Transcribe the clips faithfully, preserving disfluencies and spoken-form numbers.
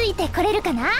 いてこれるかな？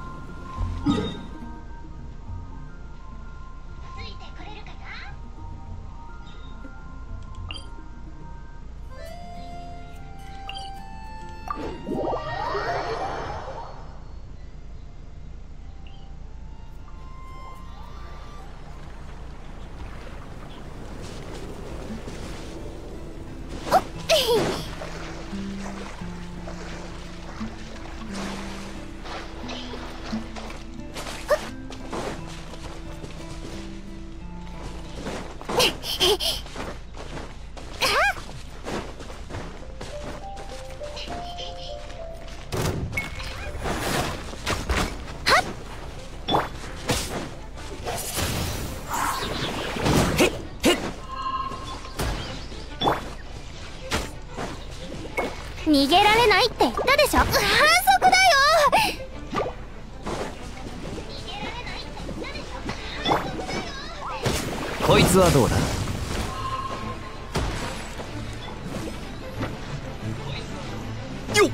逃げられないって言ったでしょ。反則だよ。 こいつはどうだ。よっ、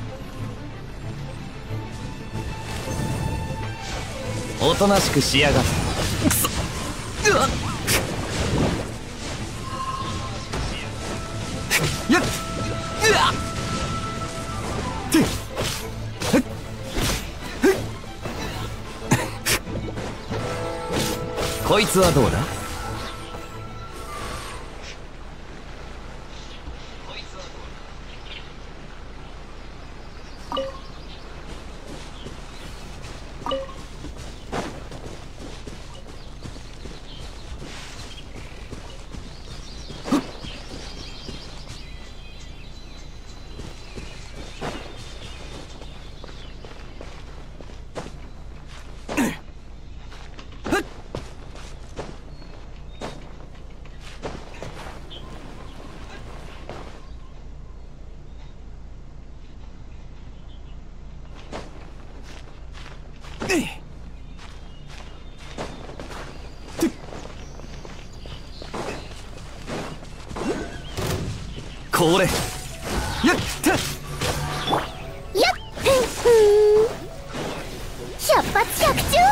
おとなしくしやがって。くそ、うわっ、やっ、うわっ、こいつはどうだ。これ、やったっ、 やっ、百発百中。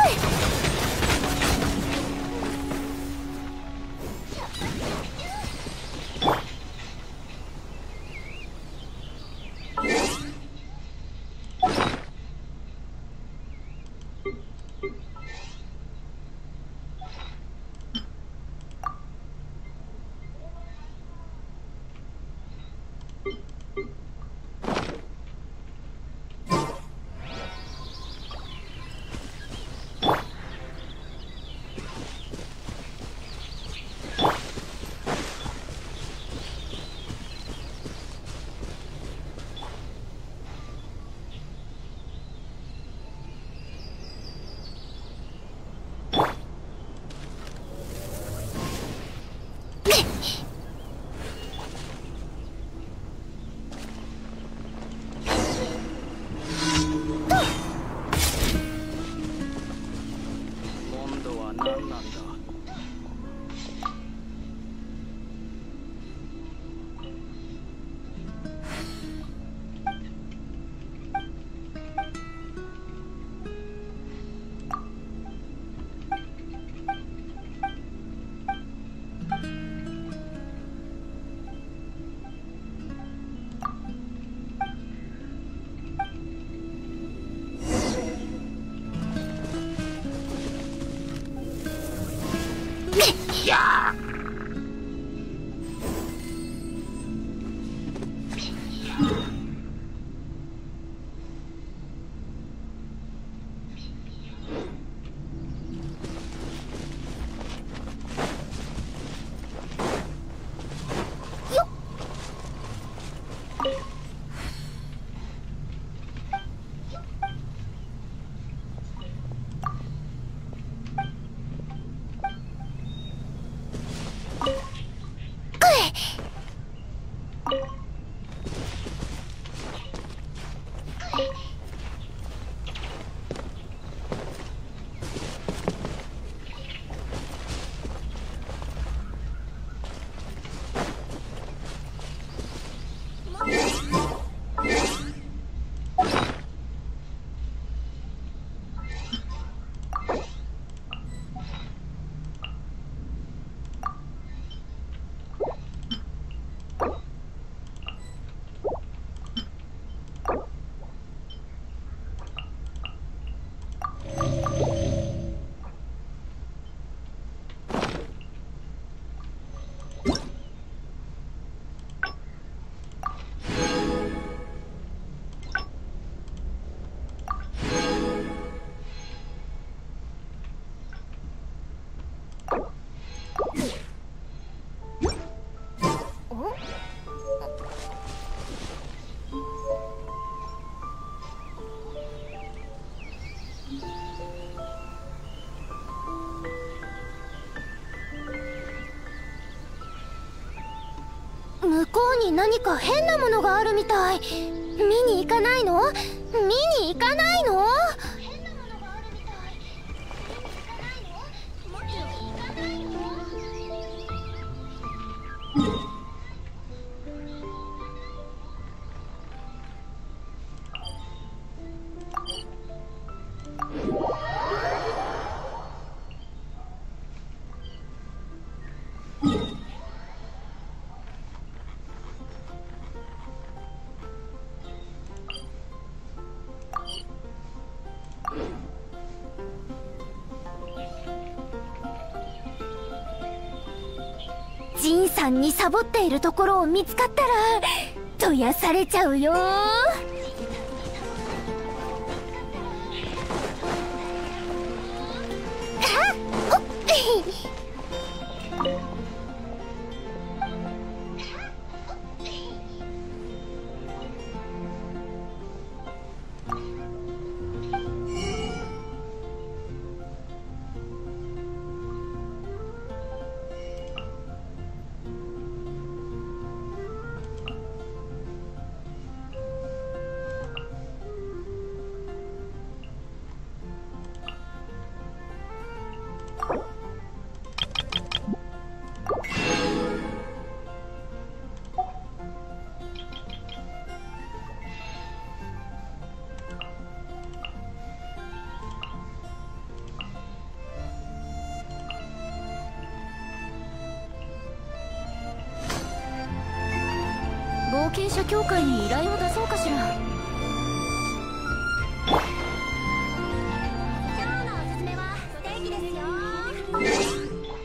向こうに何か変なものがあるみたい。見に行かないの？見に行かないの？変なものがあるみたい。見に行かないの？見に行かないの？ジンさんにサボっているところを見つかったらどやされちゃうよ。冒険者協会に依頼を出そうかしら。今日のおすすめはステーキですよ。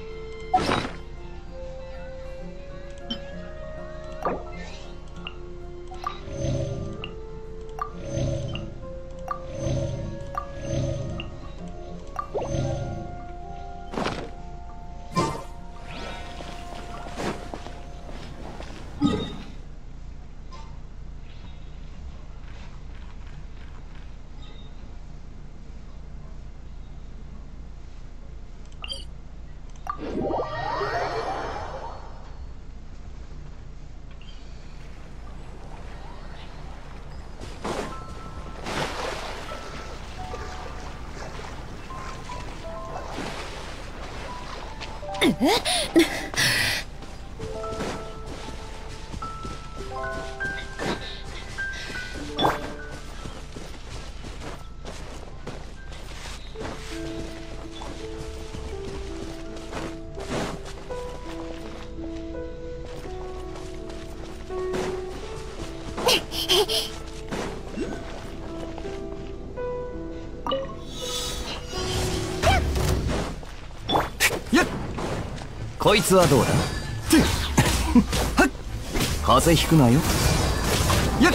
こいつはどうだ。風邪ひくなよ。やっ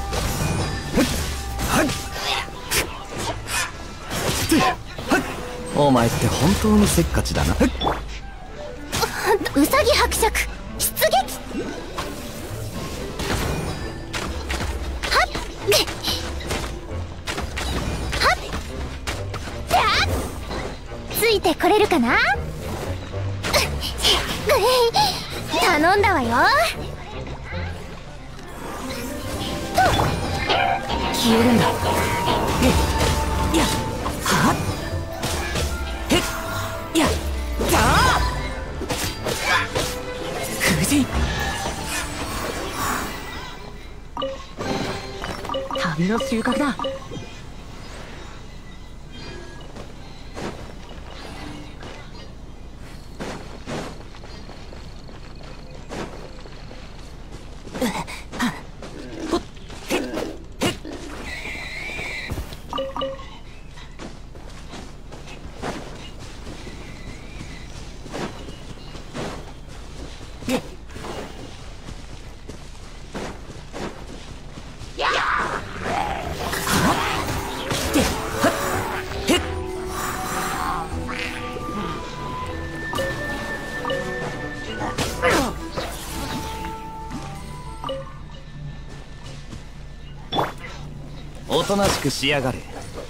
お前って本当にせっかちだな。 ウサギ伯爵出撃。はっはっついてこれるかな。頼んだわよ。 消えるんだ。えっやっはっへっやっじゃあ無事旅の収穫だ。 おとなしくしやがれ。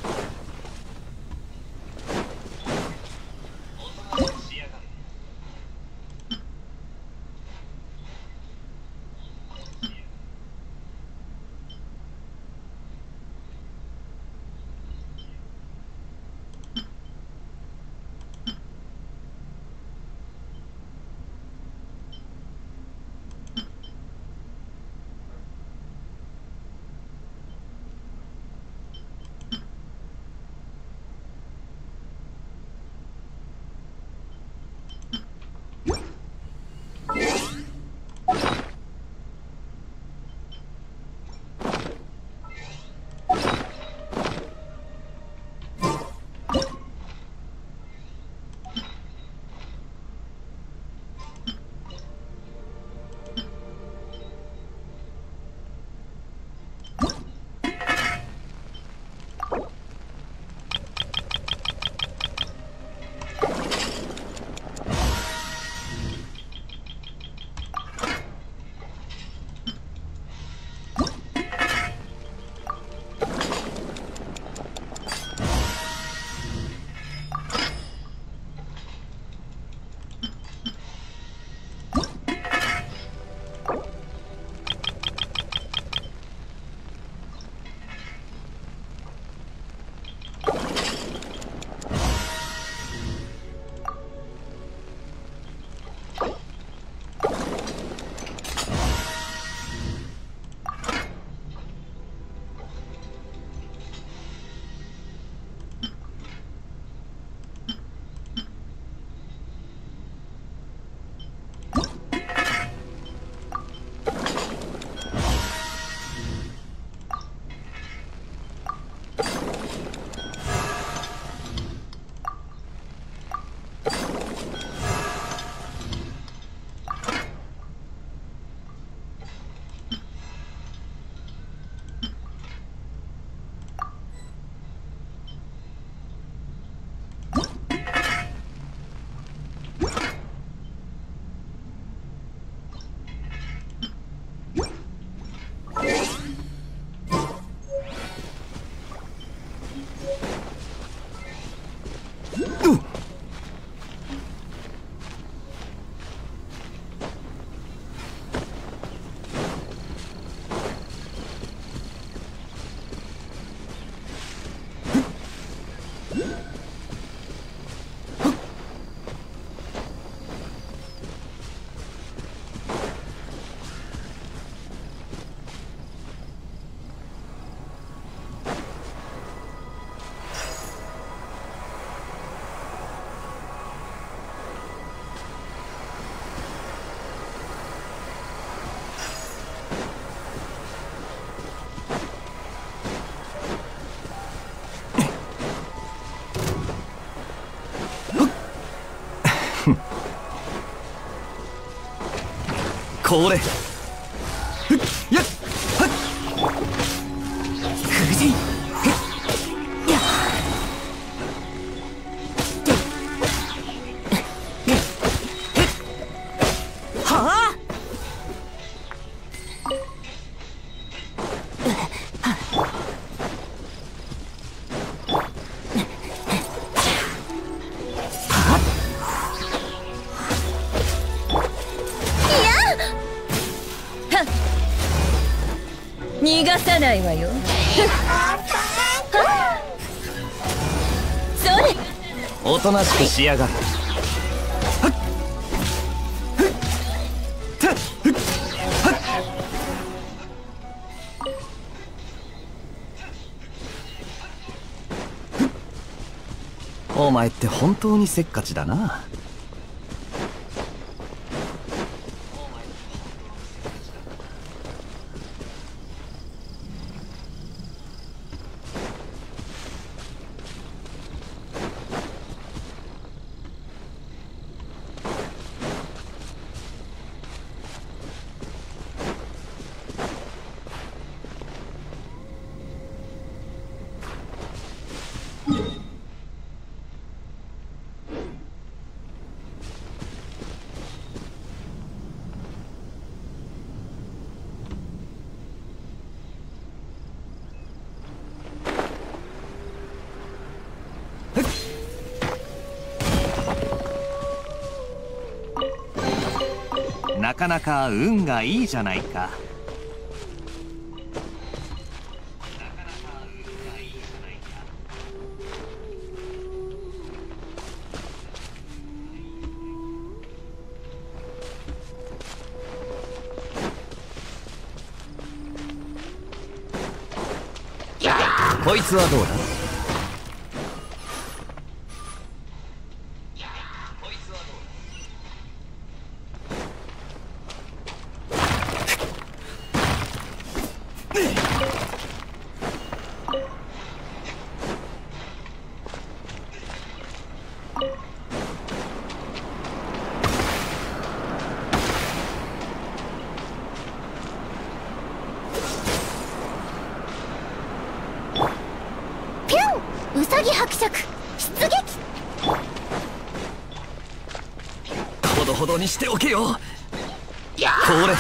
これふっやっはっくじふっやっはあ逃がさないわよ。それおとなしくしやがれ。お前って本当にせっかちだな。 かなか運がいいじゃないか。こいつはどうだ。 ウサギ伯爵出撃。 ほどほどにしておけよ。これ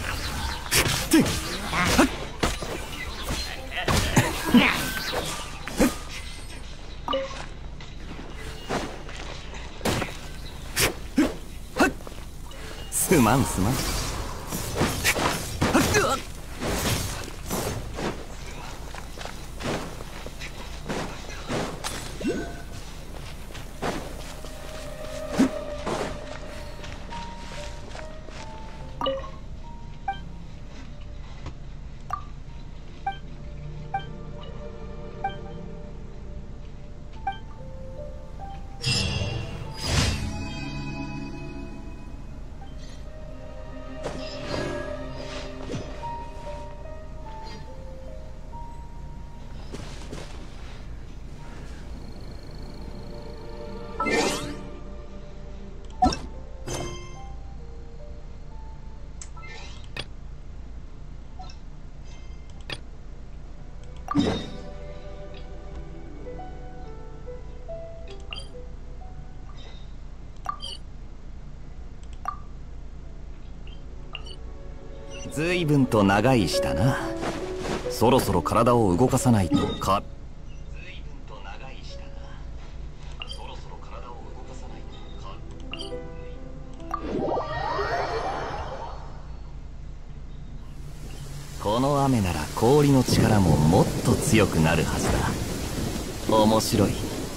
すまんすまん。ずいぶんと長いしたな。そろそろ体を動かさないとか。ずいぶんと長いしたな。そろそろ体を動かさないとか。この雨なら氷の力ももっと強くなるはずだ。面白い。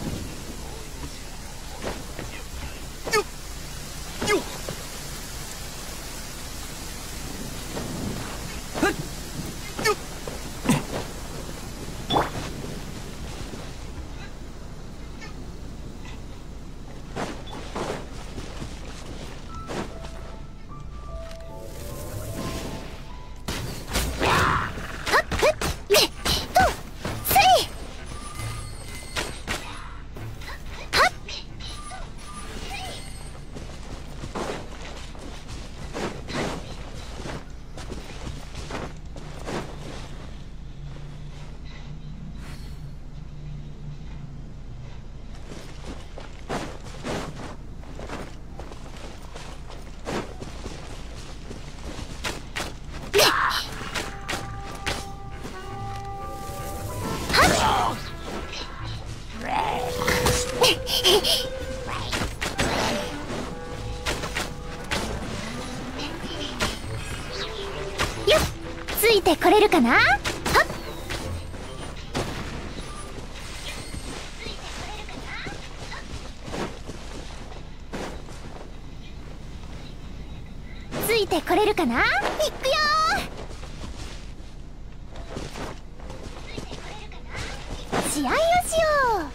ついてこれるかな。はっついてこれるかな。いくよー。試合をしよう。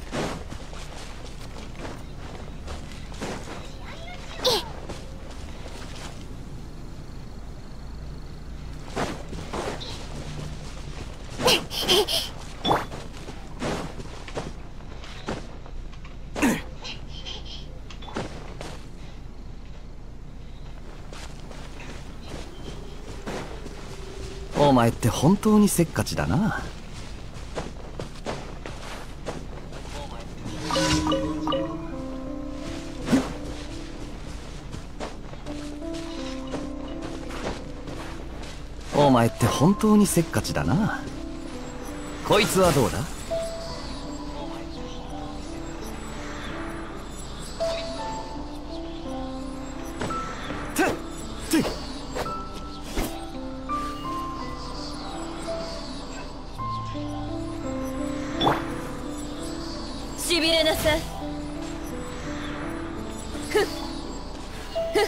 お前って本当にせっかちだな。お前って本当にせっかちだな。こいつはどうだ。てってさい。ふっふっ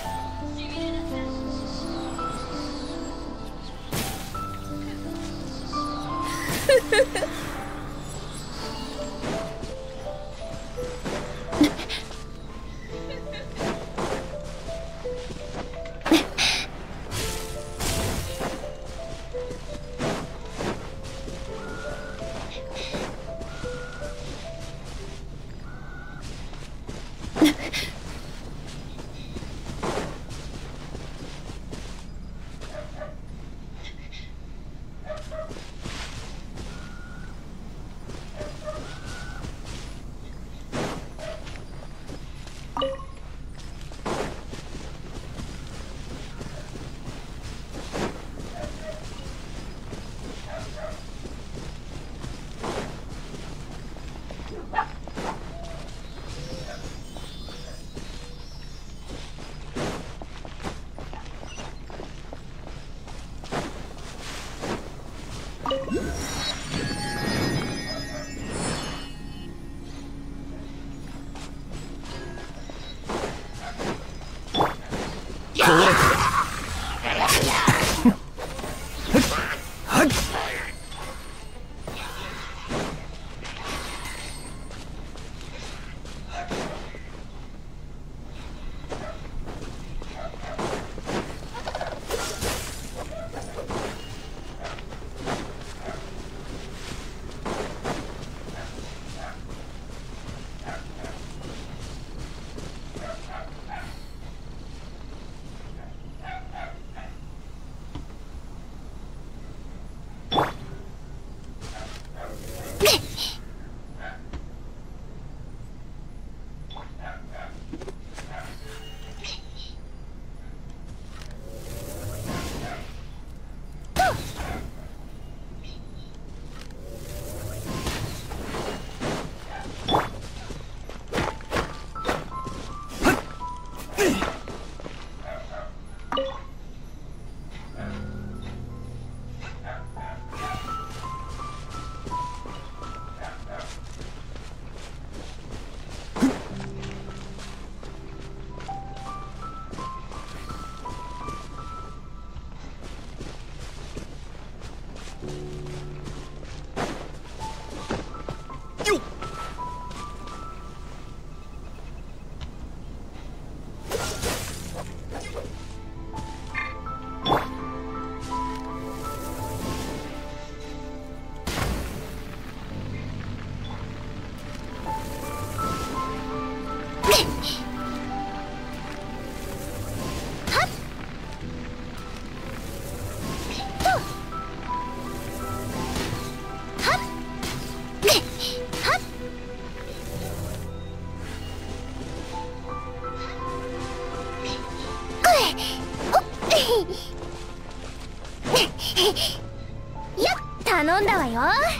やっ頼んだわよ。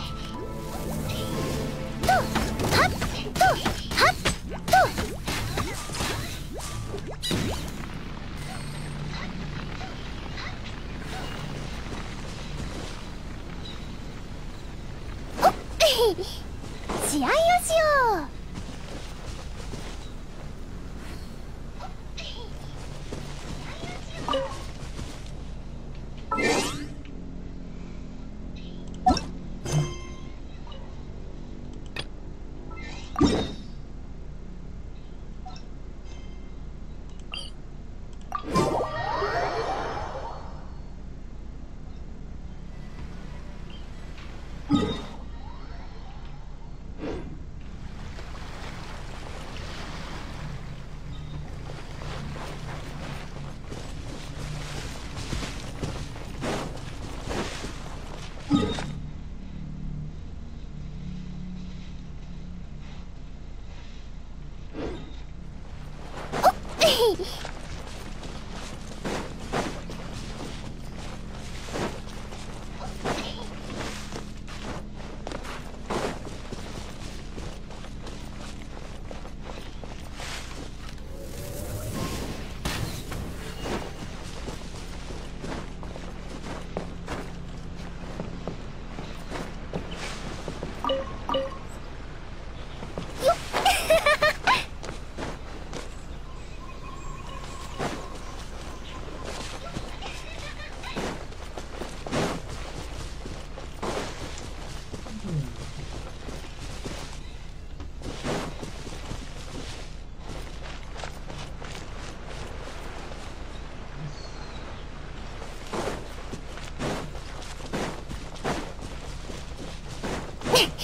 とはっとはっとほっ試合をしよう。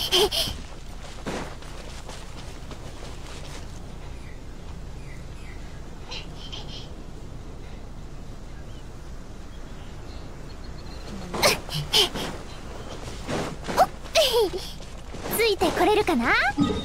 ついてこれるかな？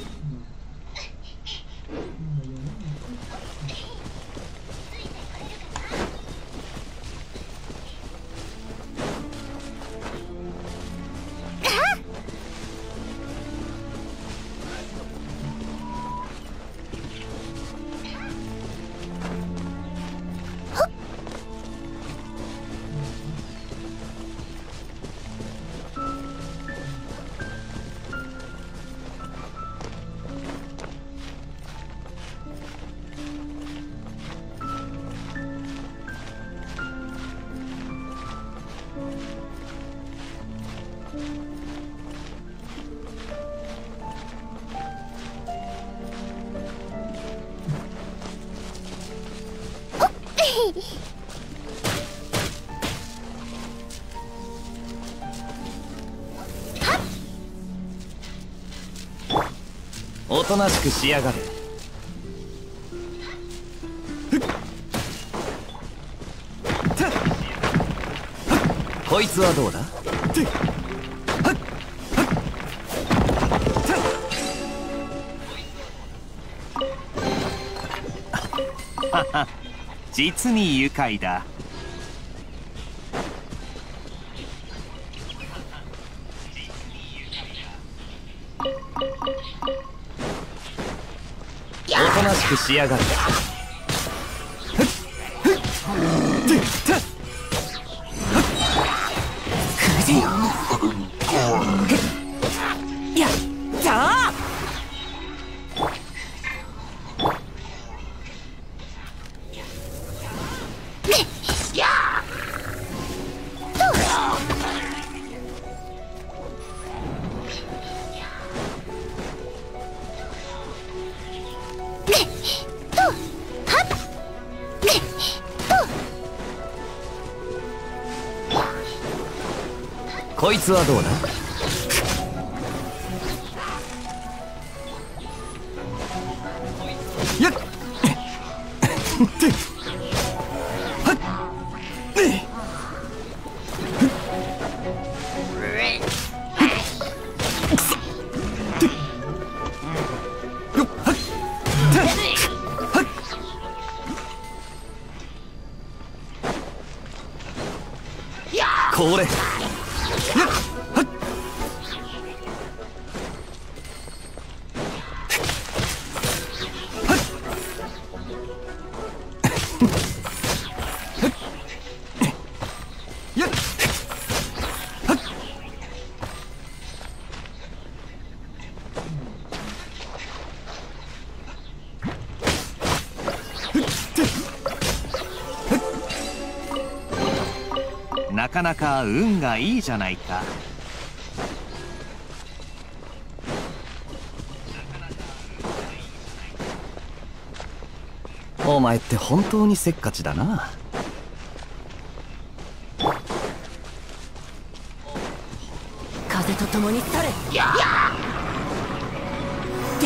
おとなしくしやがれ。こいつはどうだ？実に愉快だ。おとなしくしやがれ。 やったー！ こいつはどうだ？やっこれなかなか運がいいじゃないか。お前って本当にせっかちだな。 風と共に去れ。やで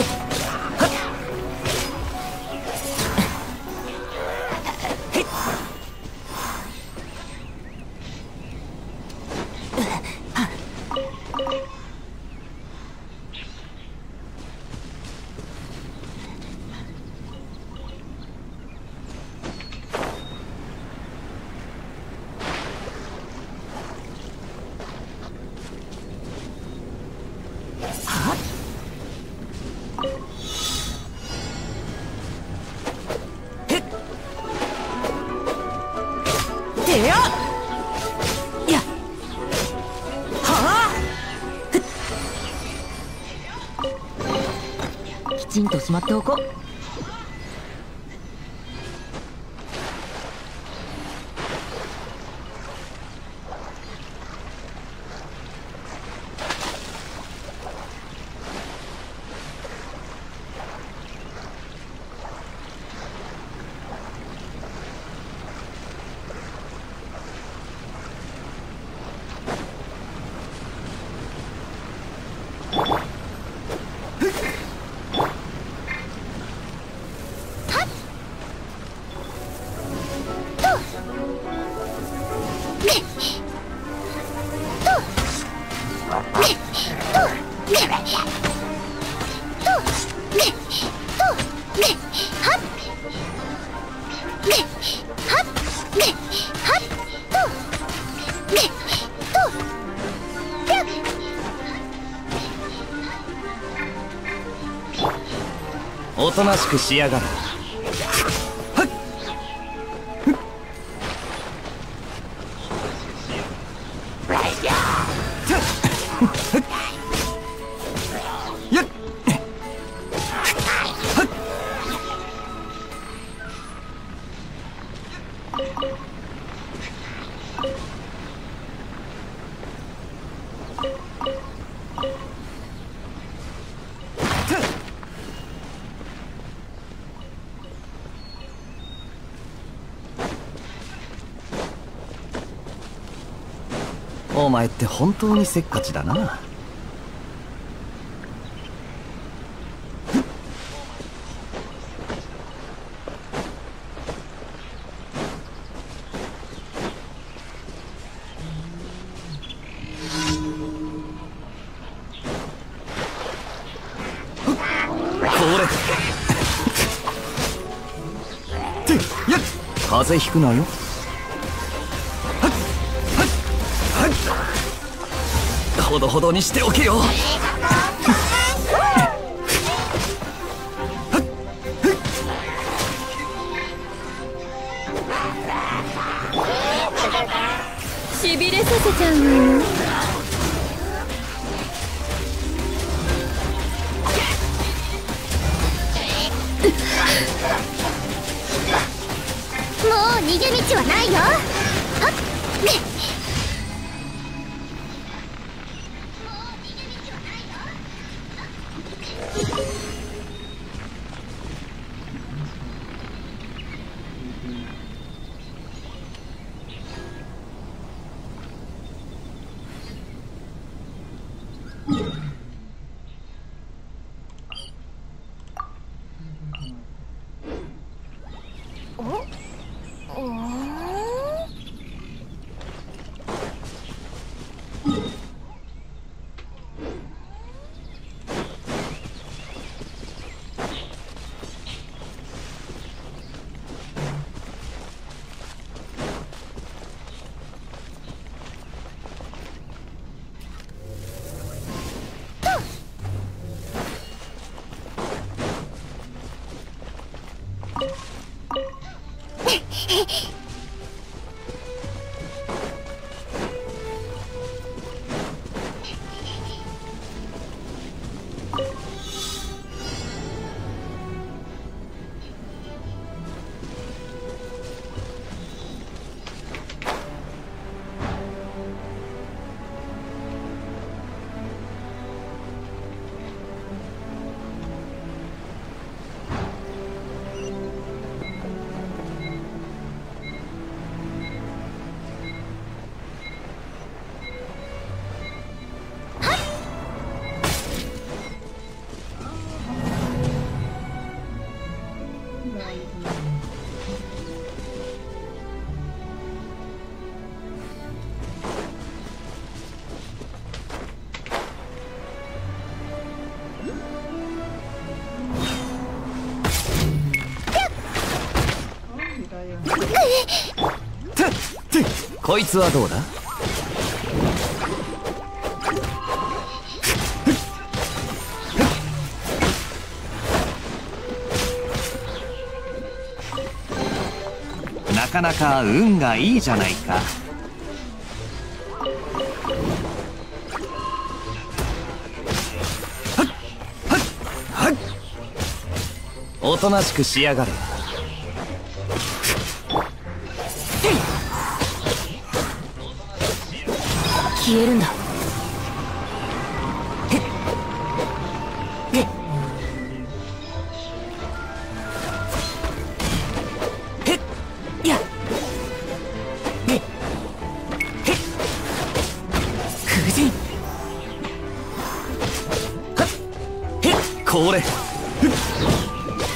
ややはあきちんとしまっておこう。 you おとなしくしやがる。お前って本当にせっかちだな。風邪ひくなよ。ほどほどにしておけよ。 しびれさせちゃうのよ。もう逃げ道はないよ。はっこいつはどうだ。なかなか運がいいじゃないか。おとなしくしやがれ。 消えるんだ。へっへっへっやっへっへっ風神はっへっこれ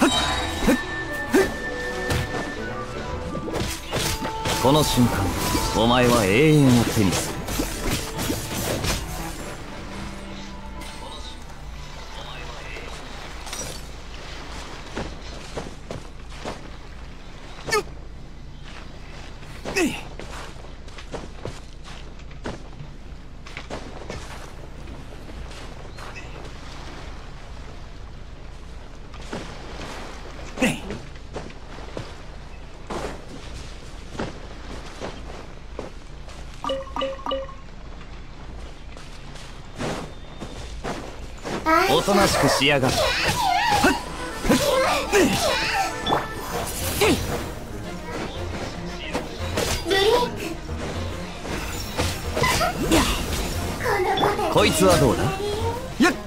この瞬間お前は永遠を手にする。おとなしくしやがる。こいつはどうだ。やっ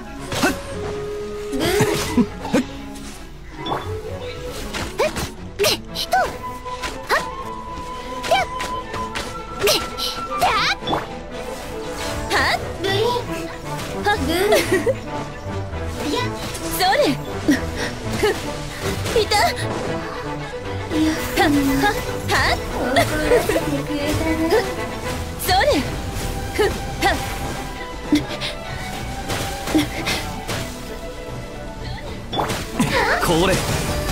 これ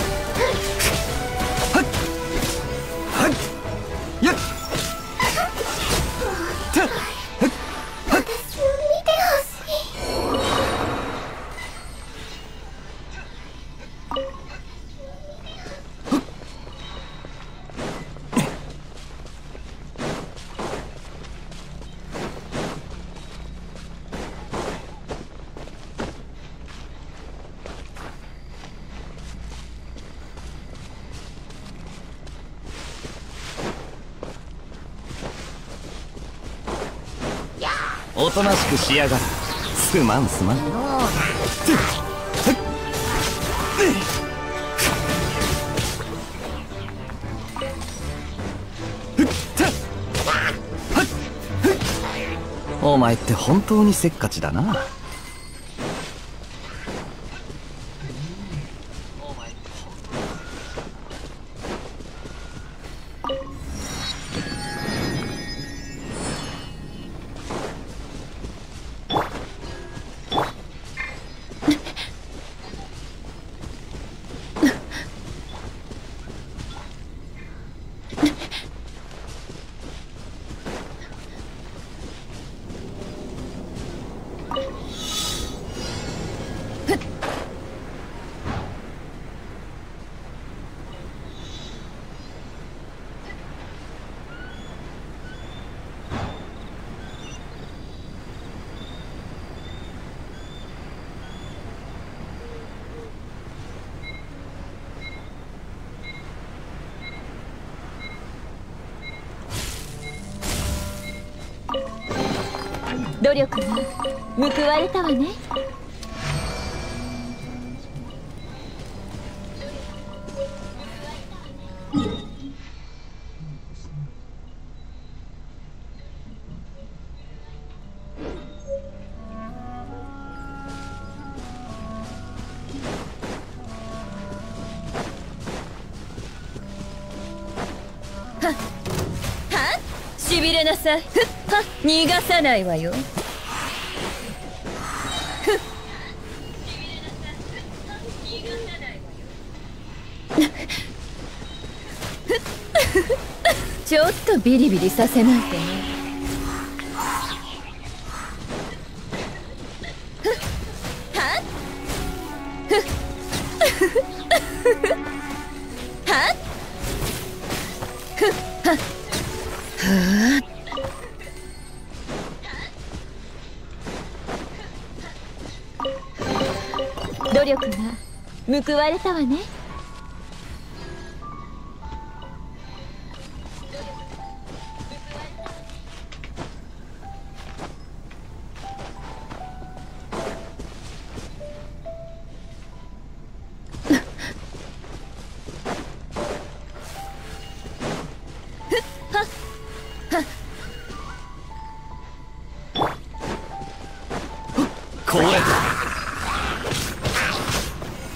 おとなしくしやがる。すまんすまん。お前って本当にせっかちだな。 努力が報われたわね。はっはっしびれなさい。ふっはっ逃がさないわよ。ちょっとビリビリさせないとね。はっふっはっふっはっはっ努力が報われたわね。 これ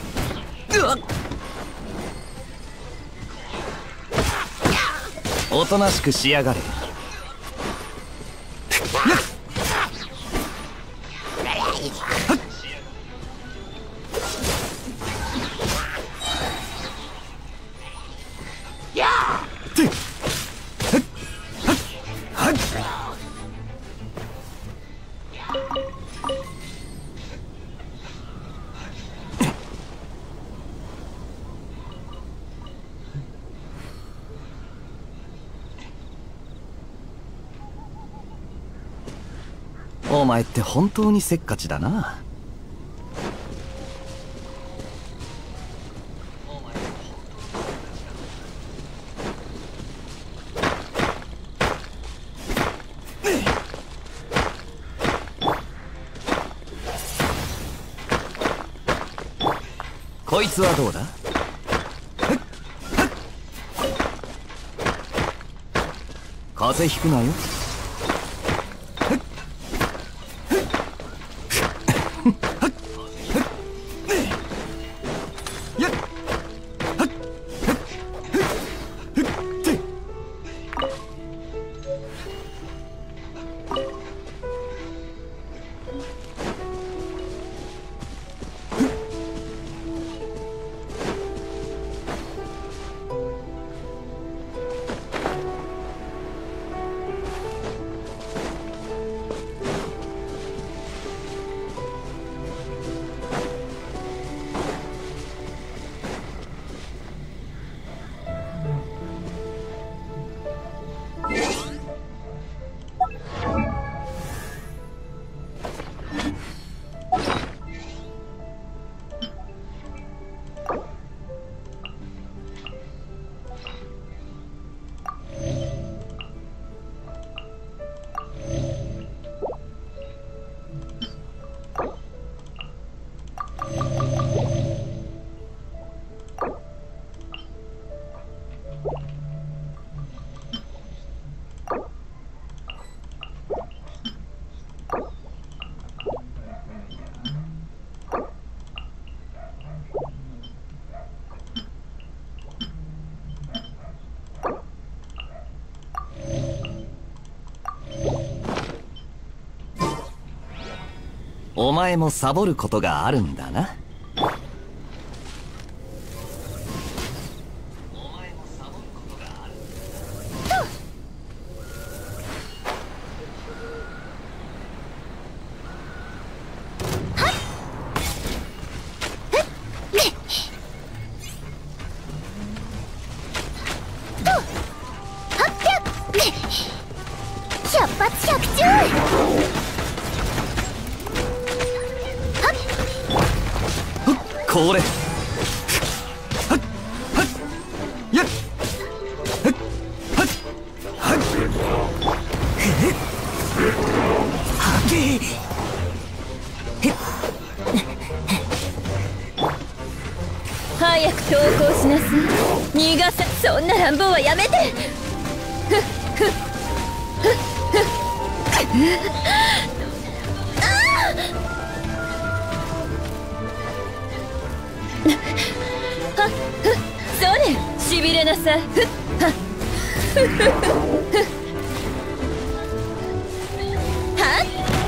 おととなしくしやがれ。お前って本当にせっかちだな。こいつはどうだ。風邪ひくなよ。お前もサボることがあるんだな。 百発百中。 これやっ早く投降しなさい。逃がさ、そんな乱暴はやめて。はっそれ、しびれなさい。ふっはっはっ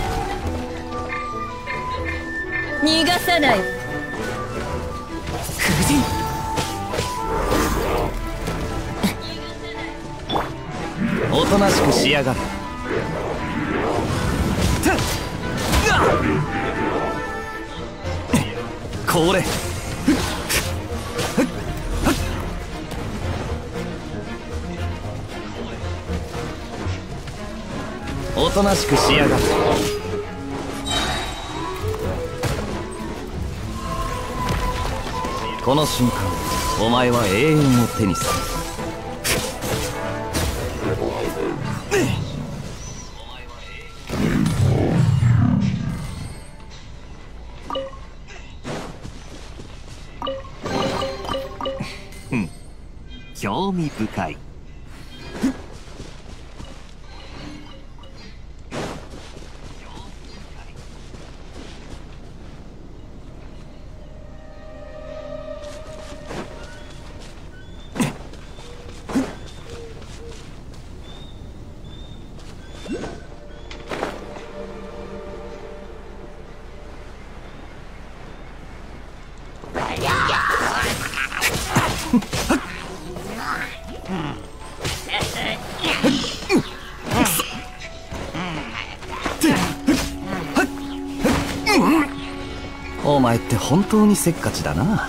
逃がさない。 おとなしくしやがれ。これおとなしくしやがれ。この瞬間お前は永遠を手にする。興味深い。 お前って本当にせっかちだな。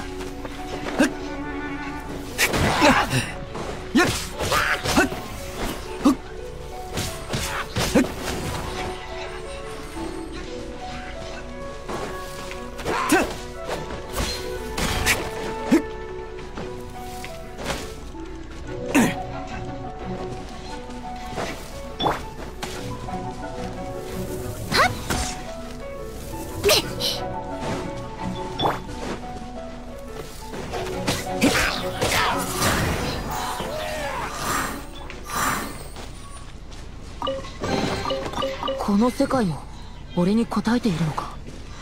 この世界も俺に応えているのか。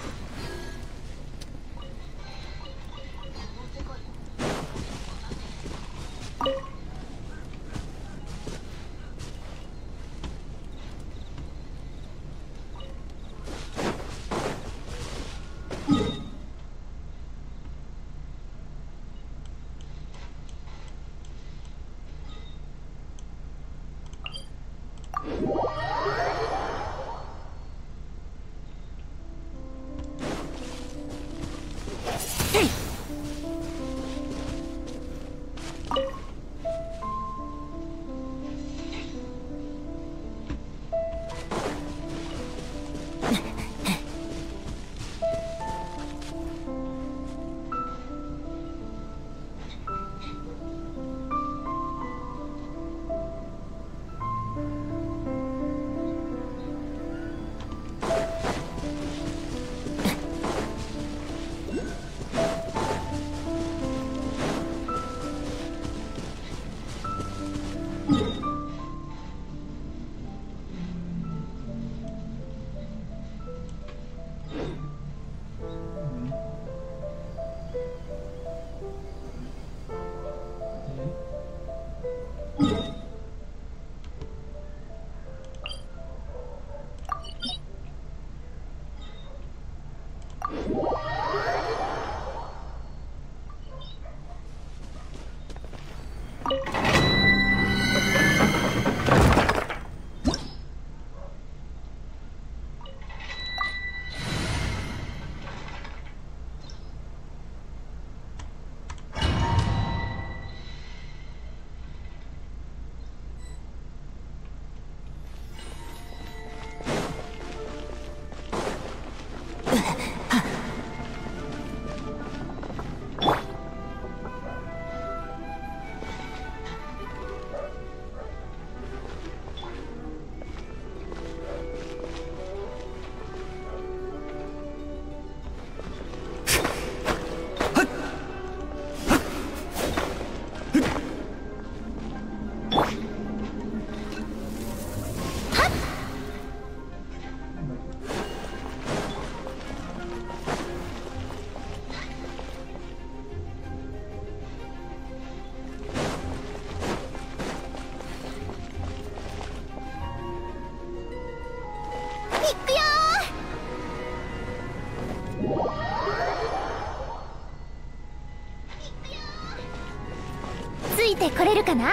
ついてこれるかな？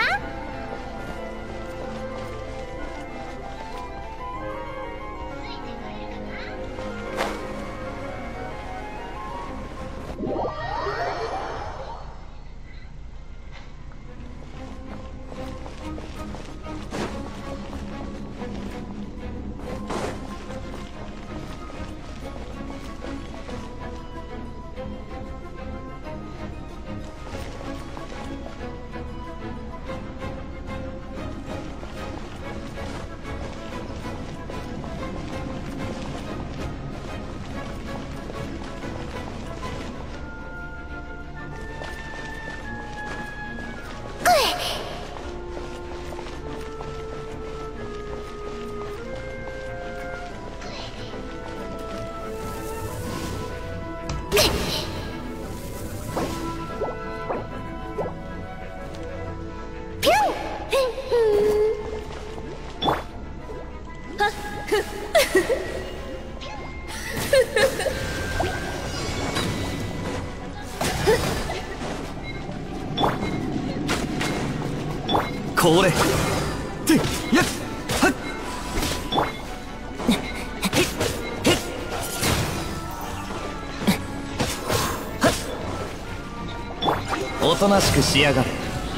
これてやっはっおとなしくしやがれ。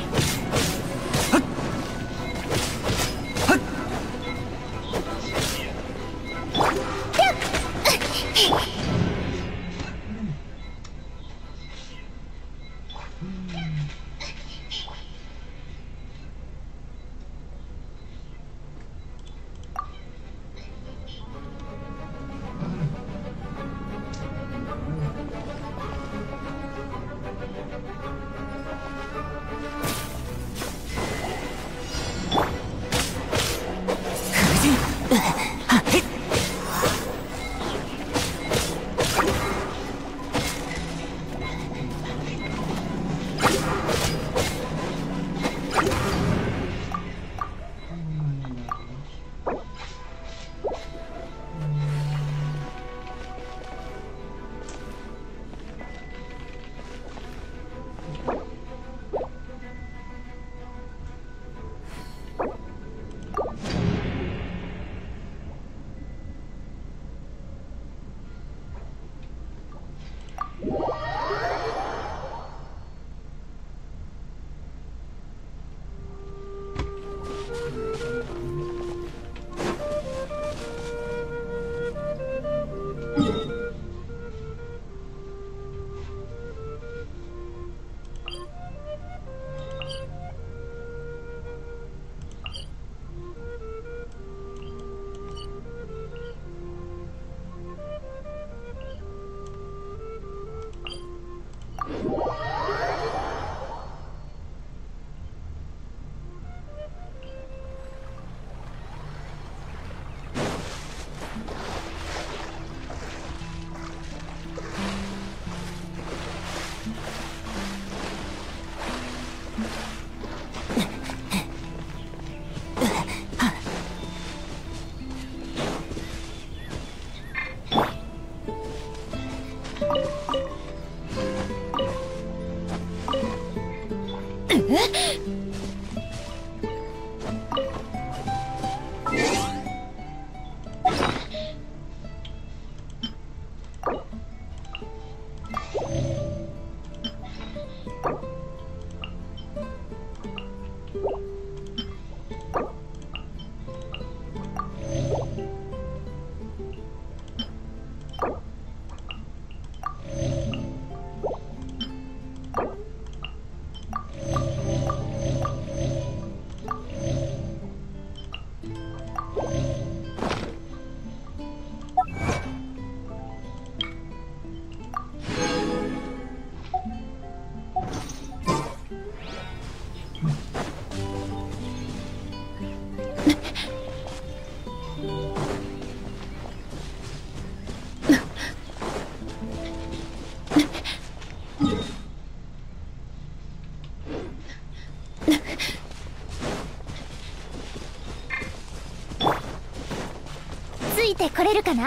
ついてこれるかな？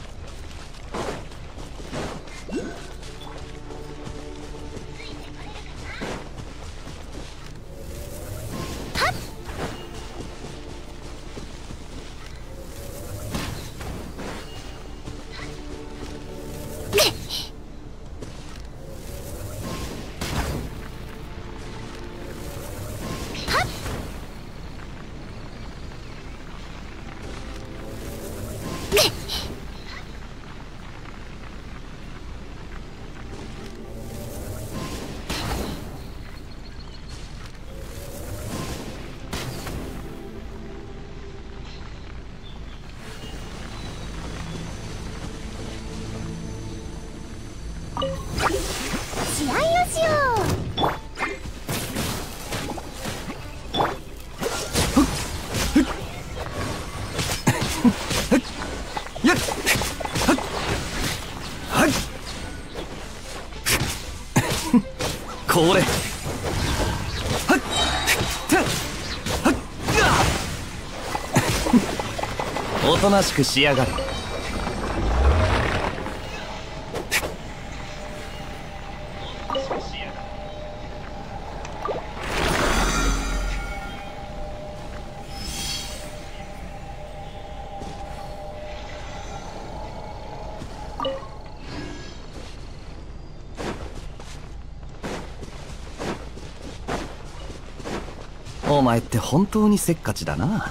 試合をしよう。 やっはっこれはっはっおとなしくしやがれ。お前って本当にせっかちだな。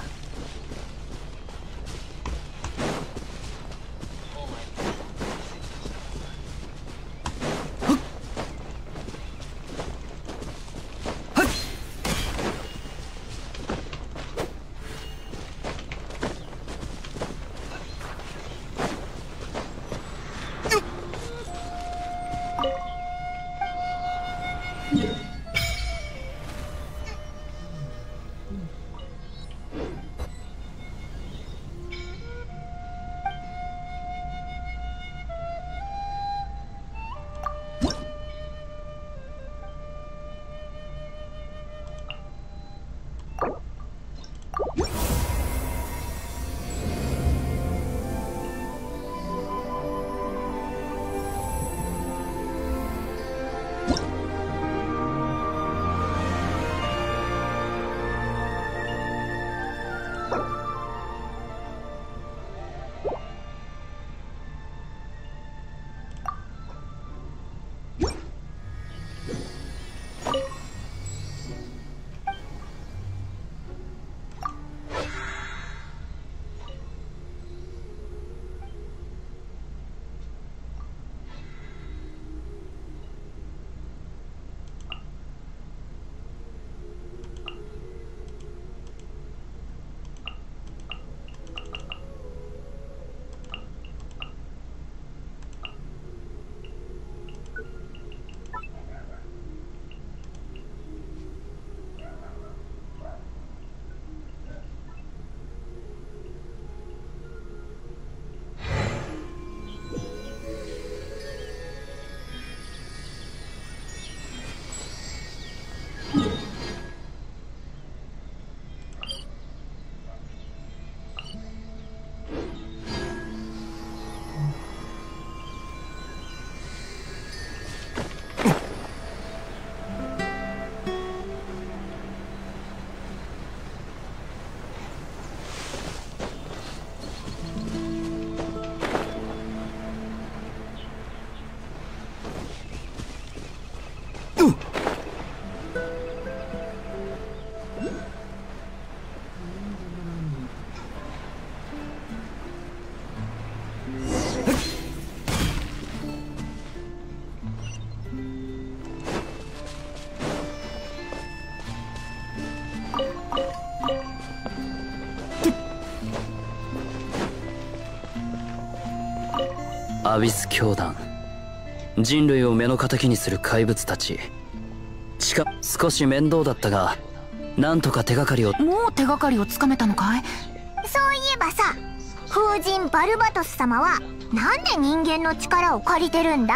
アビス教団、人類を目の敵にする怪物たち。しか少し面倒だったが、なんとか手がかりを。 もう手がかりをつかめたのかい？ そういえばさ、風神バルバトス様はなんで人間の力を借りてるんだ？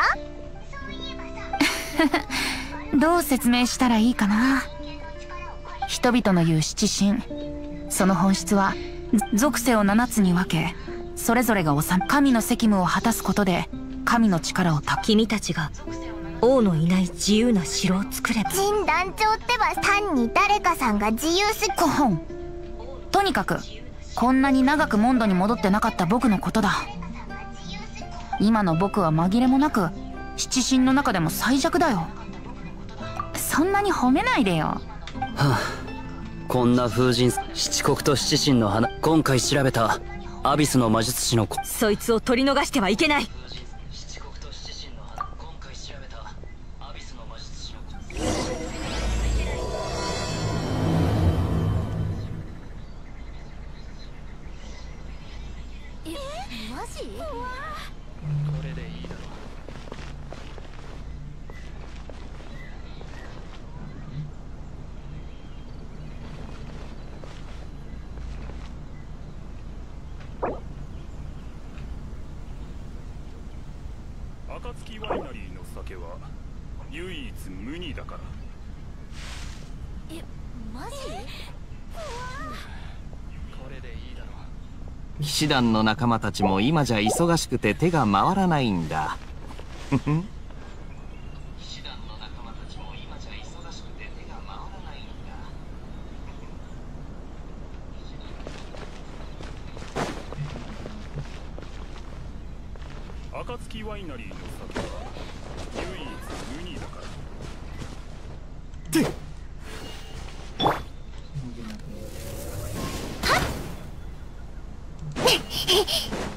どう説明したらいいかな。人々の言う七神、その本質は属性を七つに分け、それぞれが治め神の責務を果たすことで神の力をた君たちが王のいない自由な城を作れば。 神団長ってば単に誰かさんが自由すぎ。 コホン。とにかくこんなに長くモンドに戻ってなかった僕のことだ。今の僕は紛れもなく七神の中でも最弱だよ。そんなに褒めないでよ。はあ、こんな風神七国と七神の花。今回調べたアビスの魔術師の子、 そいつを取り逃してはいけない。 七国と七神の花。今回調べたアビスの魔術師の子。 え、マジ？ これでいいだろう。 暁ワイナリーの酒は唯一無二だから。 え、マジ？ これでいいだろう。 騎士団の仲間たちも今じゃ忙しくて手が回らないんだ。ふふん。騎士団の仲間たちも今じゃ忙しくて手が回らないんだ。暁ワイナリーの酒は唯一無二だから。 ってはっ